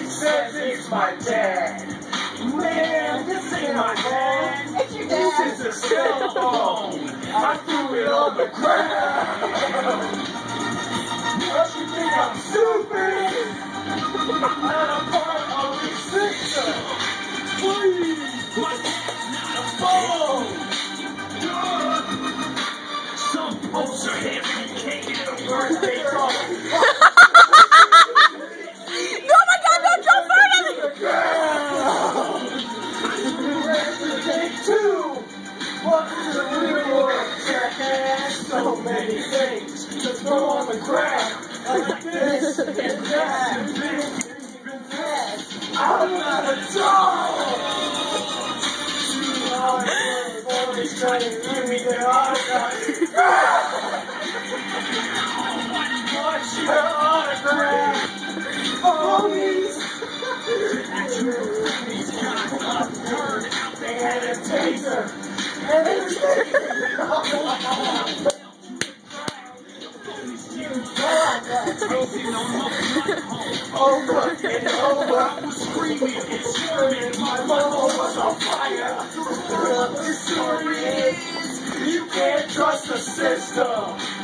She says it's my dad. Man, this ain't my dad. It's your dad. This is a cell phone. I threw it on the ground. Don't you think I'm stupid? I'm a part of the system. Please, my dad's not a phone. Some folks are heavy, can't get a birthday card. Welcome to the real world, jackass. So many things to throw on the ground. Like this and that and this and that. I'm not a dog. Always trying to give me their autograph. What's your autograph? Phonies. They had a taser. Over and over, I was screaming and screaming. My mama was on fire. The story is, you can't trust the system.